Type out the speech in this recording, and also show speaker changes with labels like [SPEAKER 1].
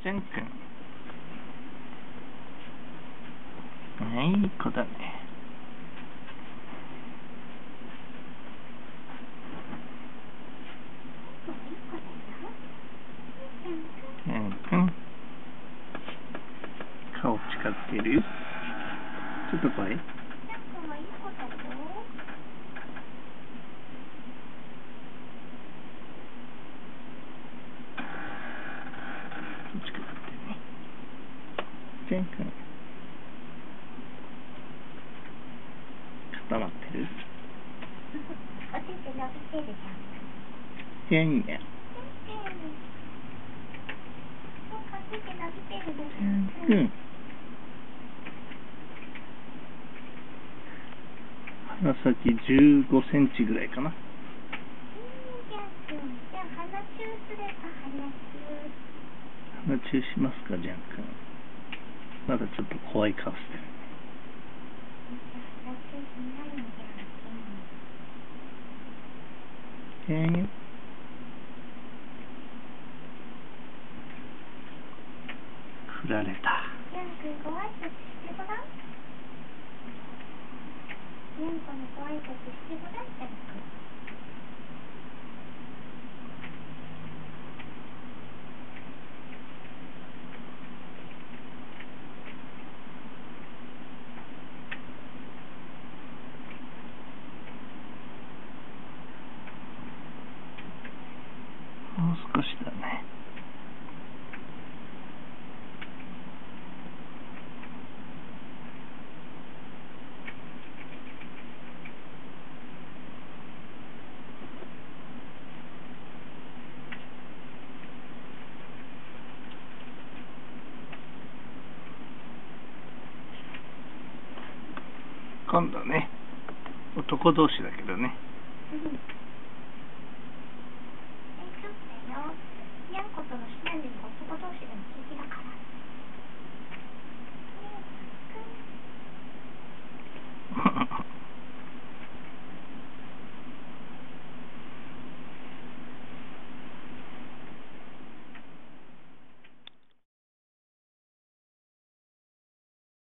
[SPEAKER 1] ジェン君。いい子だね。ジェン君。顔近づける？ちょっと怖い？ジェン君。固まってる？
[SPEAKER 2] お手手伸びてるじゃん。
[SPEAKER 1] ジェンや。
[SPEAKER 2] お手手伸びてるじゃん。
[SPEAKER 1] ジェン君。鼻先15センチぐらいかな。
[SPEAKER 2] ジャン君。じゃあ鼻チューすれば鼻チュー。
[SPEAKER 1] 鼻チューしますか、ジャン君。まだちょっと怖い顔してる。ジェンよ。振られた。
[SPEAKER 2] ジャン君ご挨拶してごらん。ジャン君のご挨拶してごらん、ジャン君。
[SPEAKER 1] もう少しだね。今度ね、男同士だけどね。